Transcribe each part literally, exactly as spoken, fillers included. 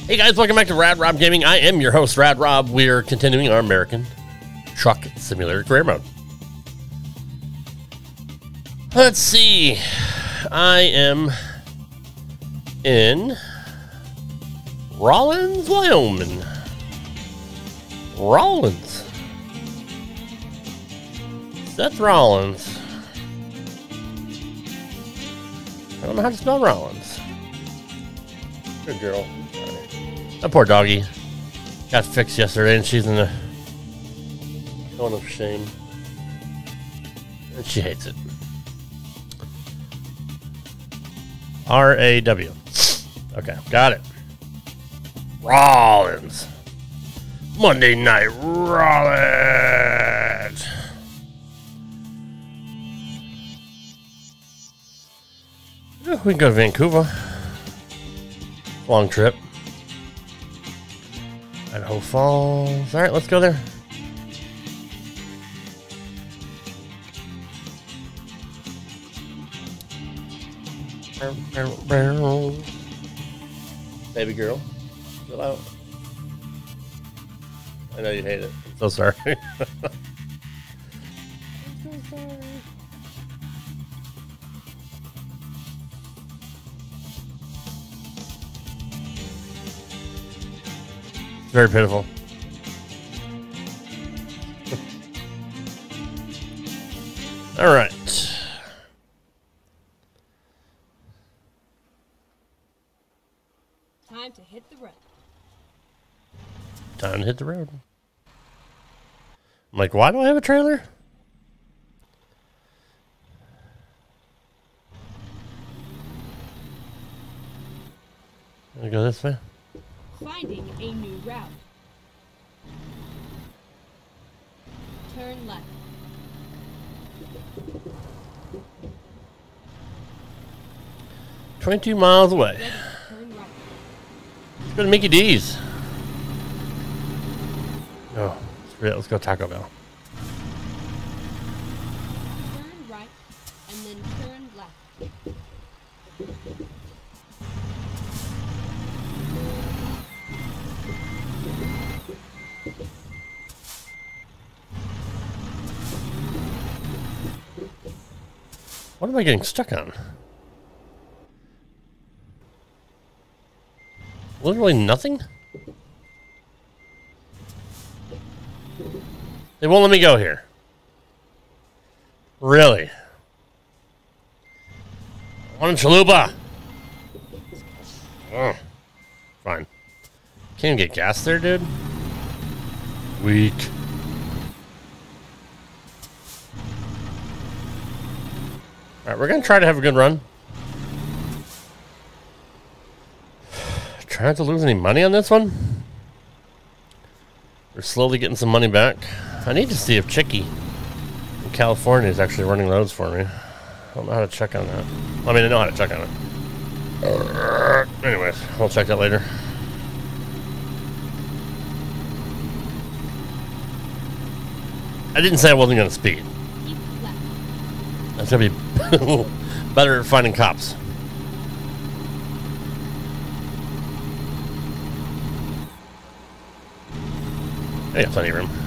Hey guys, welcome back to Rad Rob Gaming. I am your host, Rad Rob. We're continuing our American Truck Simulator career mode. Let's see. I am in Rawlins, Wyoming. Rawlins. Seth Rollins. I don't know how to spell Rollins. Good girl. That poor doggy got fixed yesterday, and she's in a cone of shame. And she hates it. R A W. Okay, got it. Rollins. Monday Night Rollins. Yeah, we can go to Vancouver. Long trip. Idaho Falls. All right, let's go there. Baby girl, chill out. I know you hate it. I'm so sorry. I'm so sorry. Very pitiful. All right. Time to hit the road. Time to hit the road. I'm like, why do I have a trailer? Gonna go this way. Finding a new route. Turn left. Twenty-two miles away. Ready, turn right. Let's go to Mickey D's. Oh, let's go Taco Bell. Turn right and then turn left. What am I getting stuck on? Literally nothing? They won't let me go here. Really? I want a chalupa. Oh, fine. Can't even get gas there, dude. Weak. Alright, we're going to try to have a good run. Try not to lose any money on this one. We're slowly getting some money back. I need to see if Chicky in California is actually running loads for me. I don't know how to check on that. I mean, I know how to check on it. Uh, anyways, we'll check that later. I didn't say I wasn't going to speed. That's going to be better at finding cops. I got plenty of room.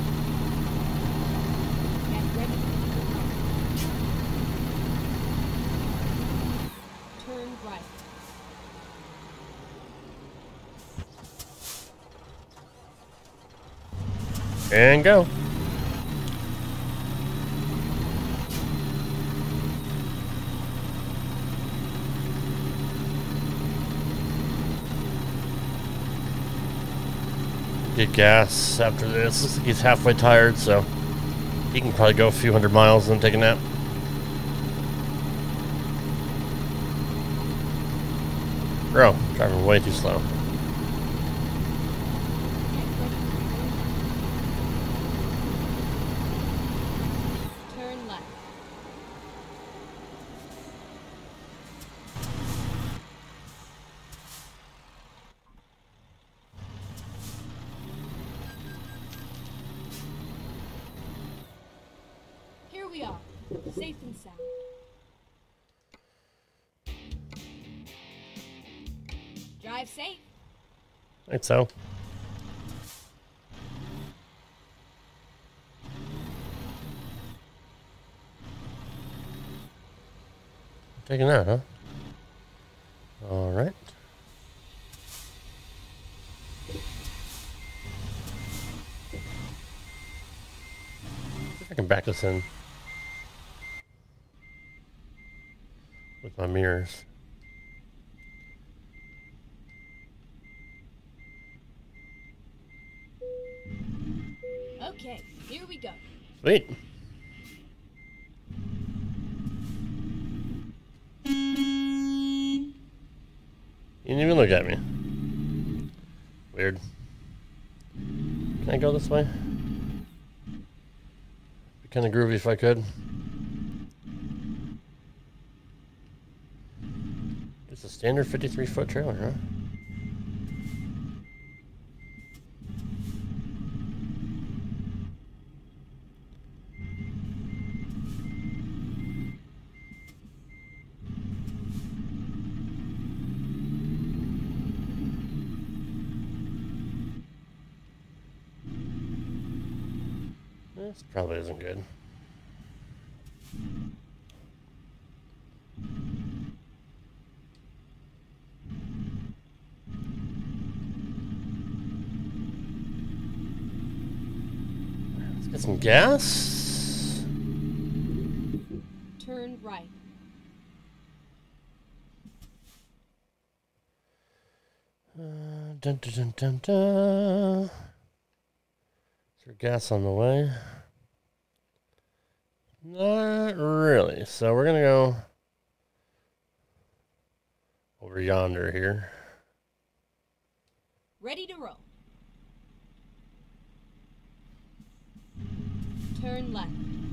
Turn right. And go. Get gas after this. Looks like he's halfway tired, so he can probably go a few hundred miles and then take a nap. Bro, driving way too slow. Turn left. Here we are, safe and sound. Drive safe. I think so. Taking that, huh? All right. See if I can back this in with my mirrors. Okay, here we go. Sweet. You didn't even look at me. Weird. Can I go this way? Be kind of groovy if I could. It's a standard fifty-three foot trailer, huh? This probably isn't good. Let's get some gas. Turn right. Uh, dun, dun, dun, dun, dun. Is there gas on the way? Not really. So we're going to go over yonder here. Ready to roll. Turn left.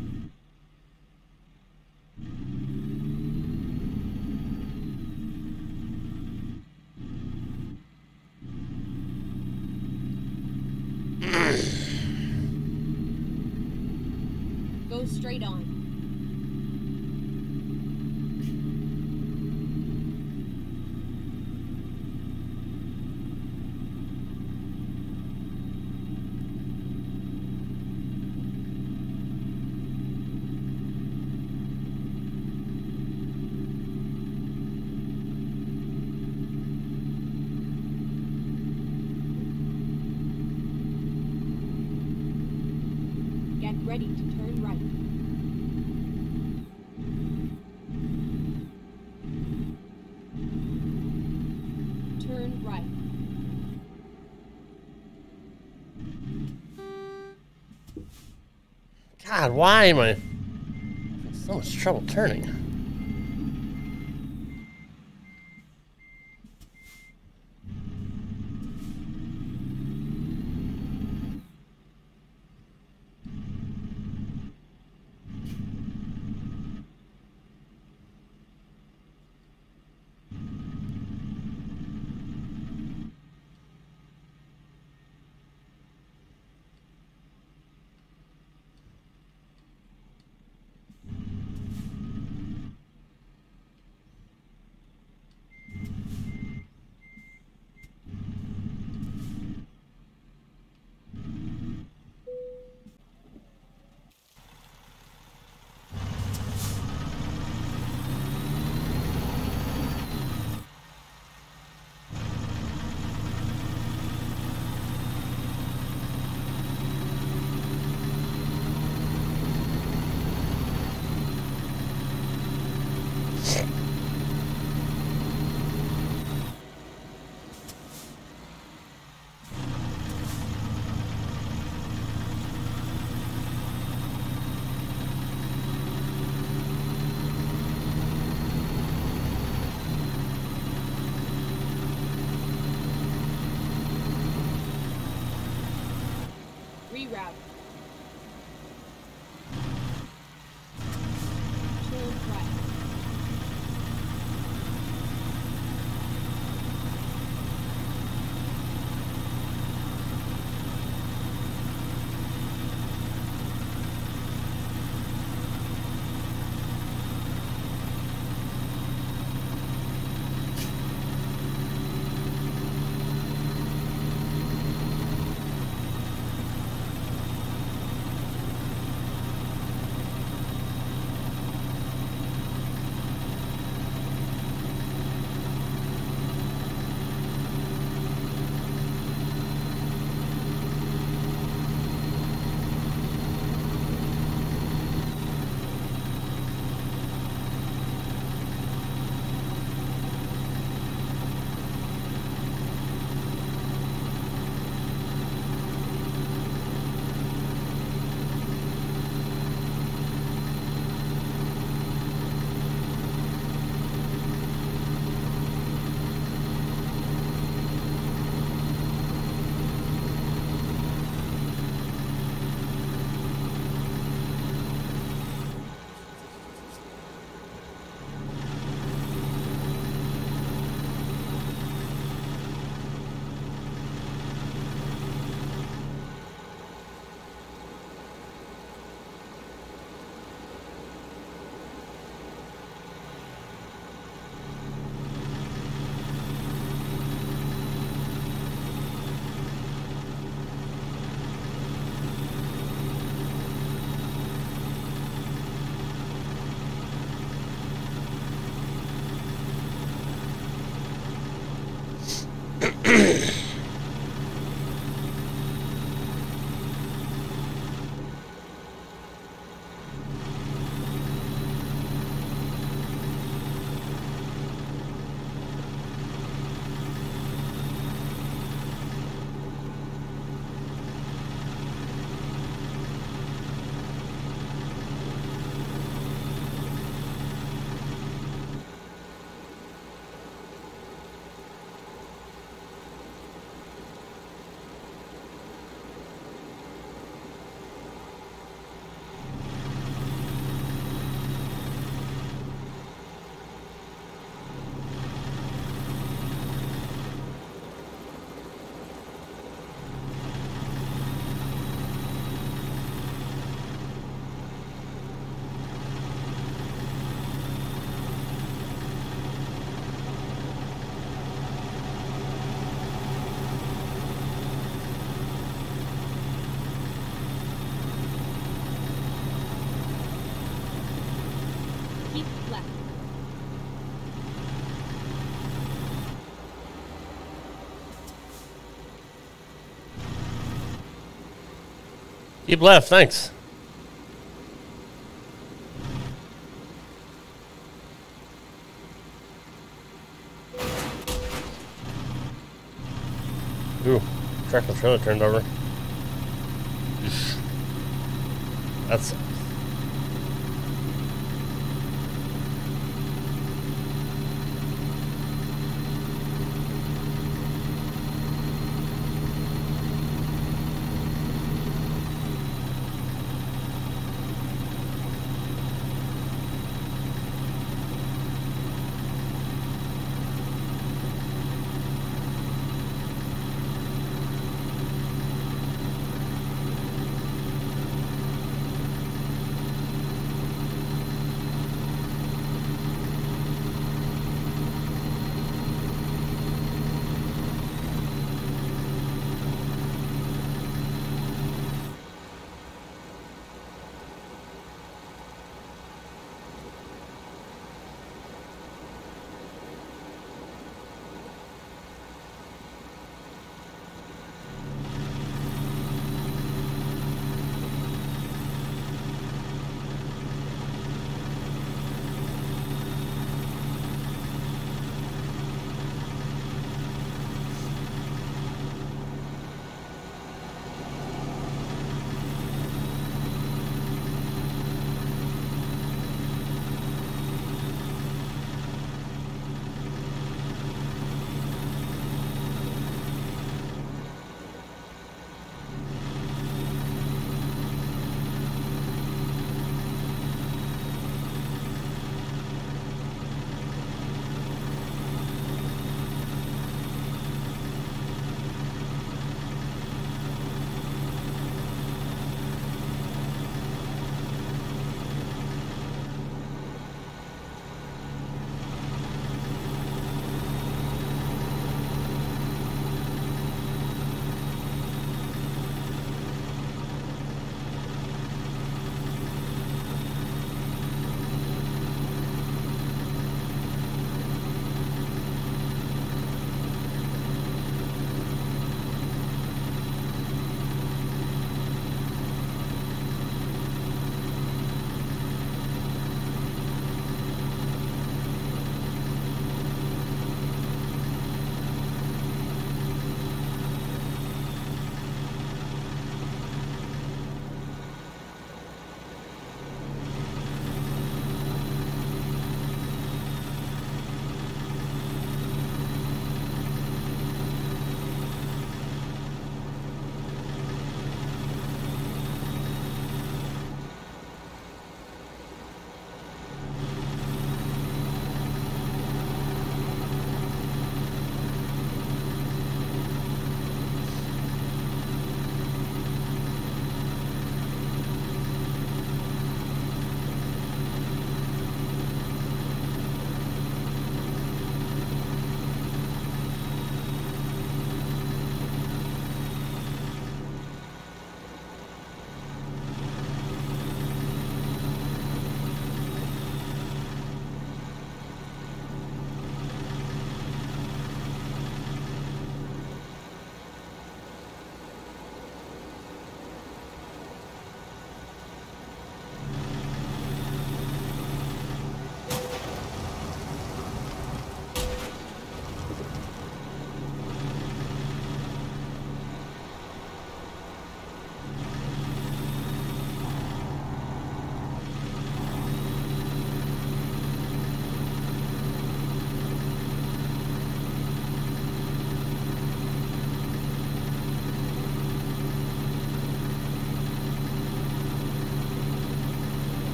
Go straight on. Get ready to turn right. Turn right. God, why am I having so much trouble turning? Reroute. Turn right. Keep left, thanks. Ooh, tractor trailer turned over. That's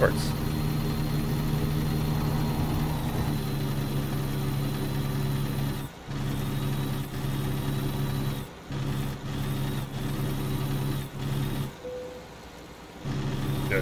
backwards. Good.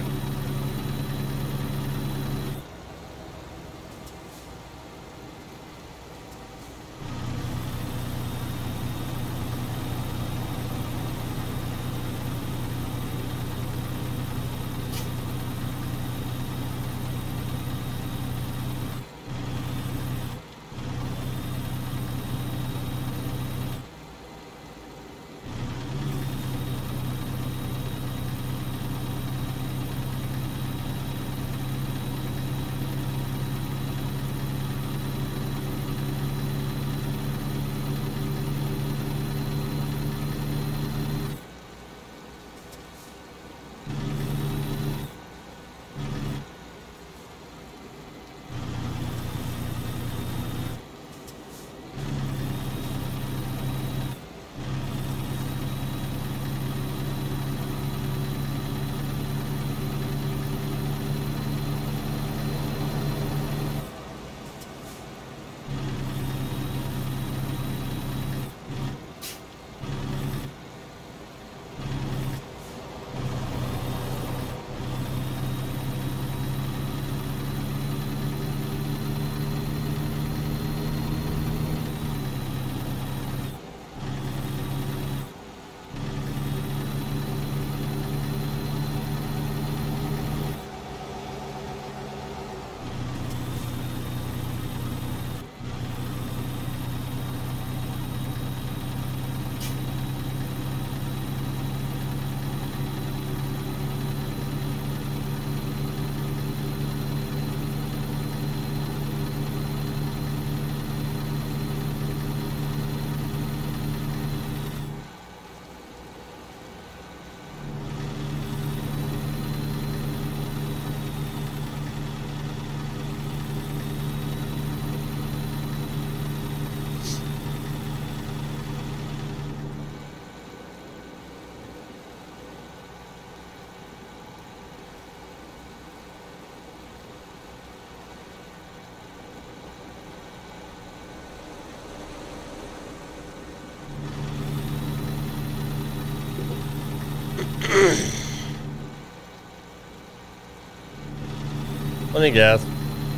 Plenty of gas.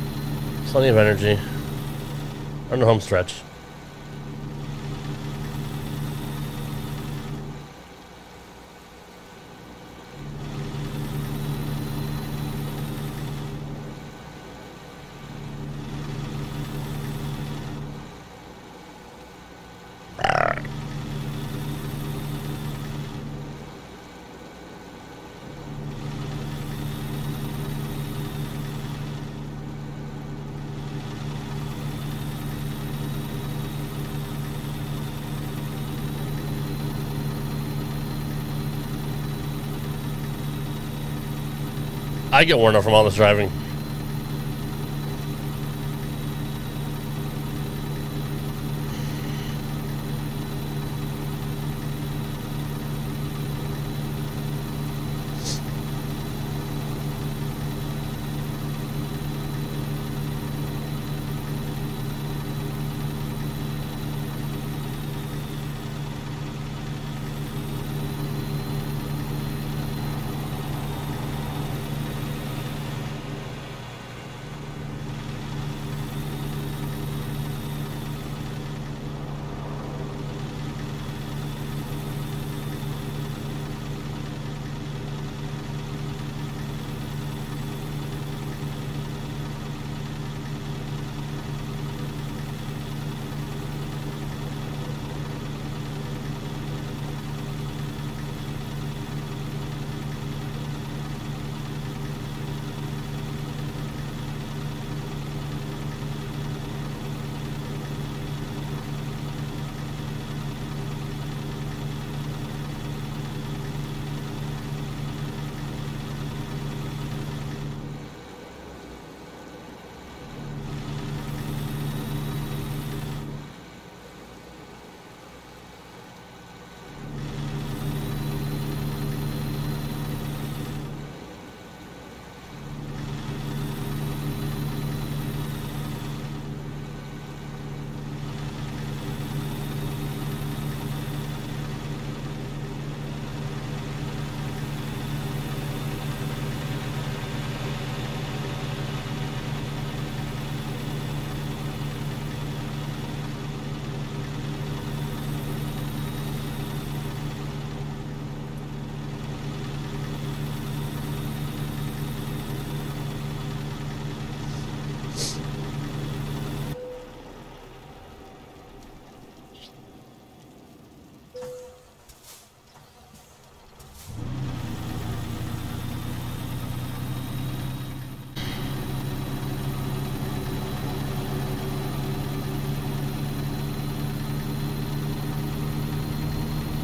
Plenty of energy. On the home stretch. I get worn out from all this driving.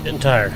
Getting tired.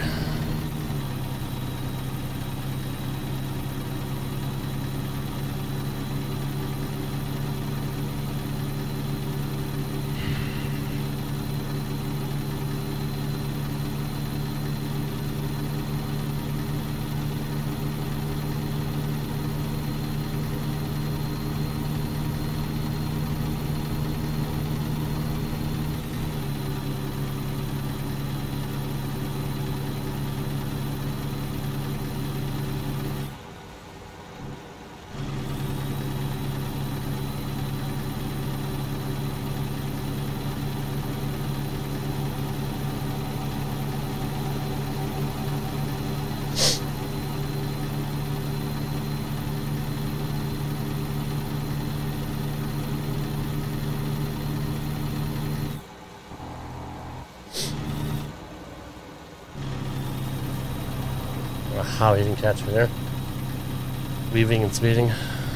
How he didn't catch me there. Weaving and speeding.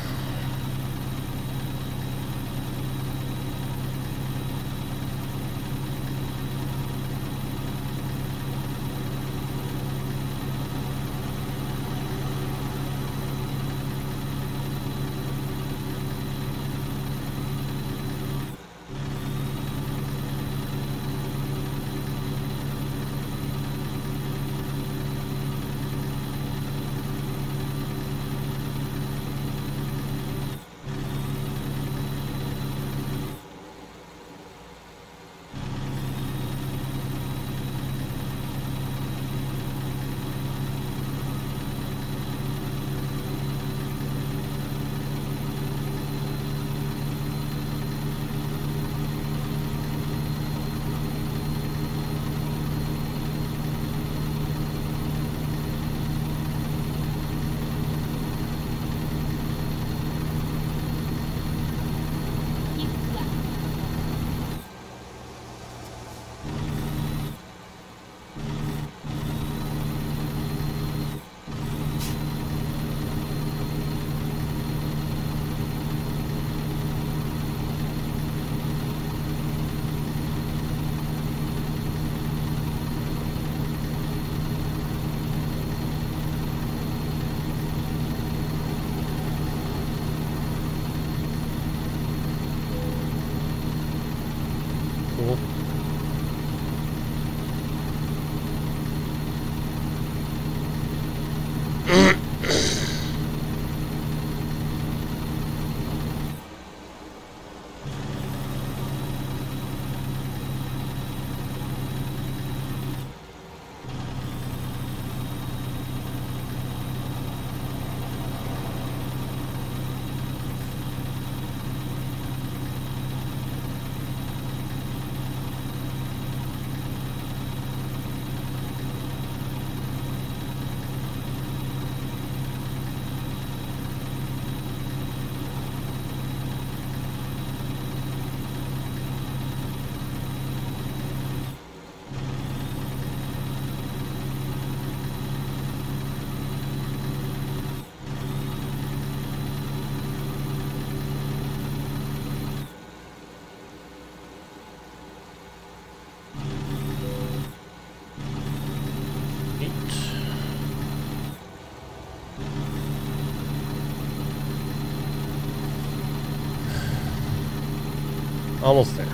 Almost there.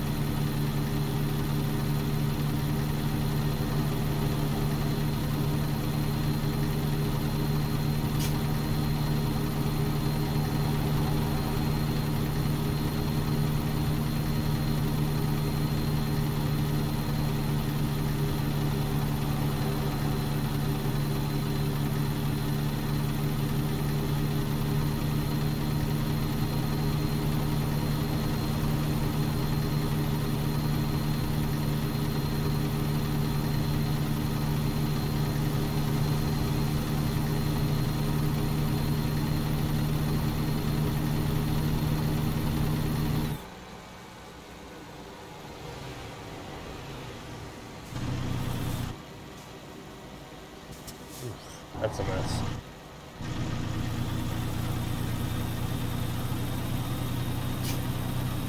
That's a mess.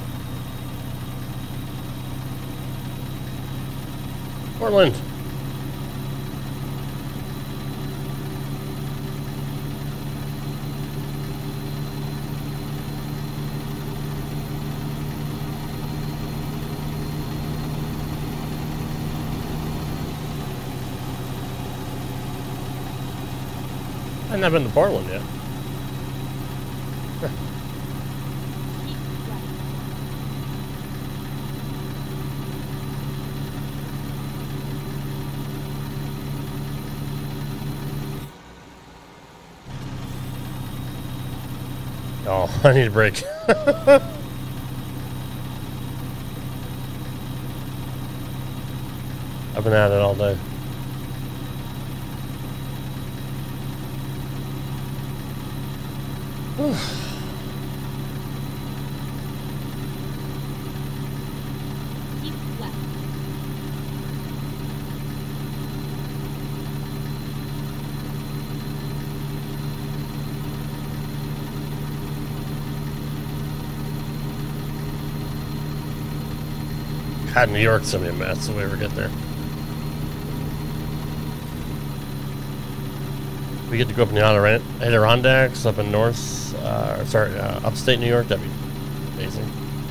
Portland. I've not been to Portland yet. Oh, I need a break. I've been at it all day. Keep left. God, New York's gonna be a mess if we ever get there. We get to go up in the Adiron- Adirondacks up in North, uh, sorry, uh, upstate New York. That'd be amazing.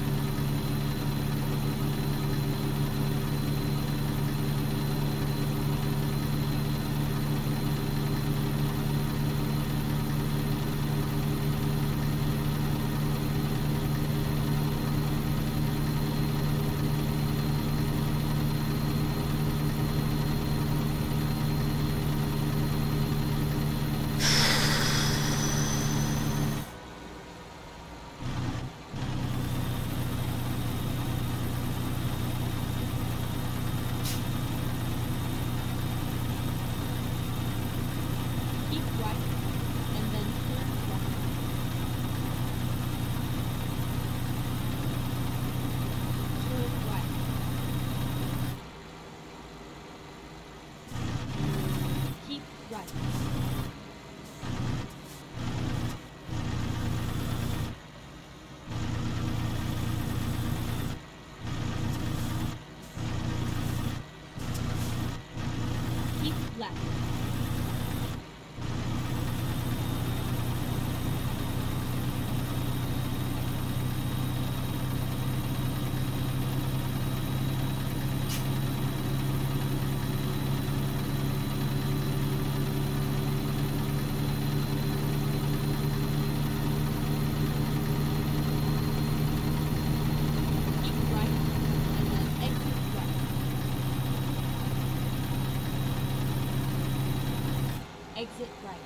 Keep right, and then turn left. Turn right. Keep right. Keep left. Keep right, and then exit right. Exit right.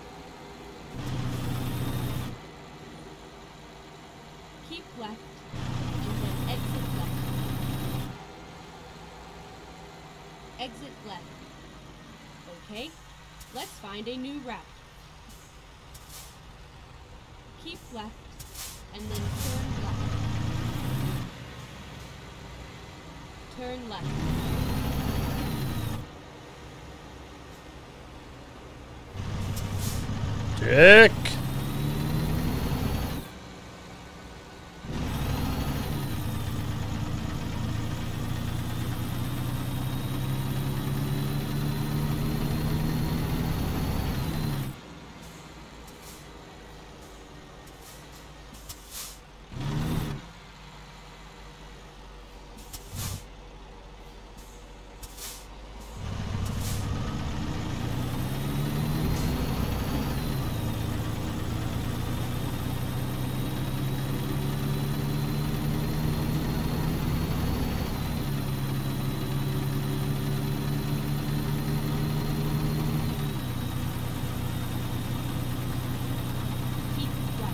Keep left, and then exit left. Exit left. Okay, let's find a new route. Keep left, and then turn left. Turn left. Dick. Keep right.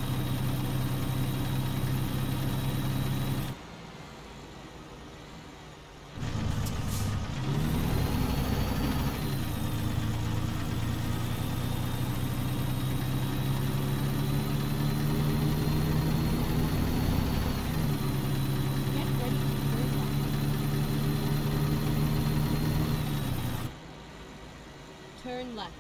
Get ready to turn left. Turn left.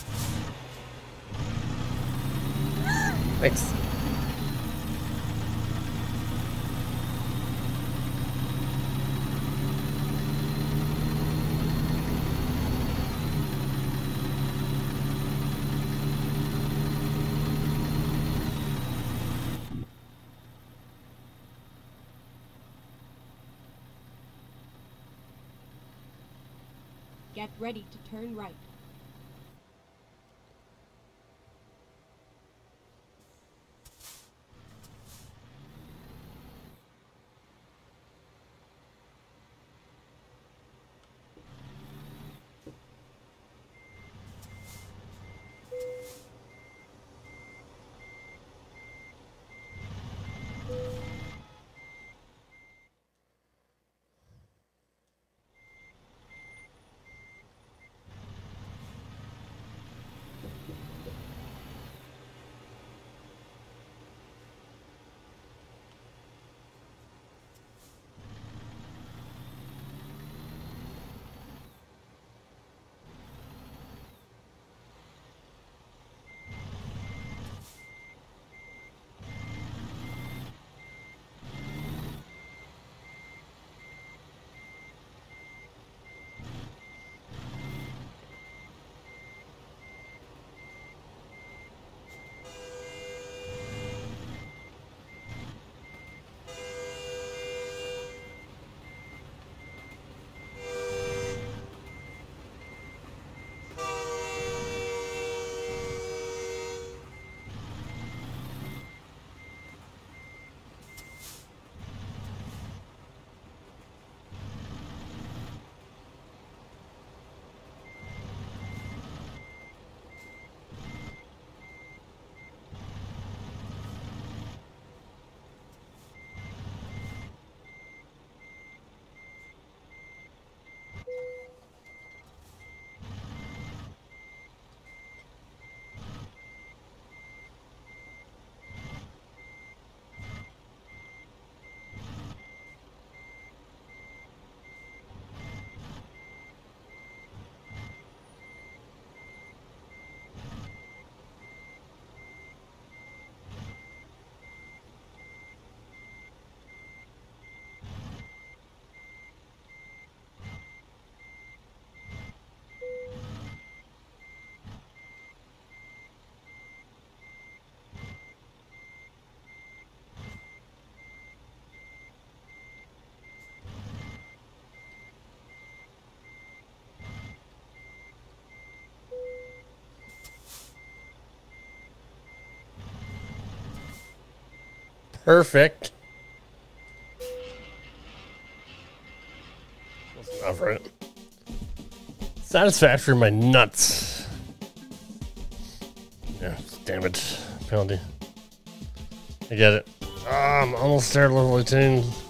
Thanks. Get ready to turn right. Perfect. That's enough, right? Satisfactory, my nuts. Yeah, damn it. Penalty. I get it. Ah, I'm almost there, level eighteen.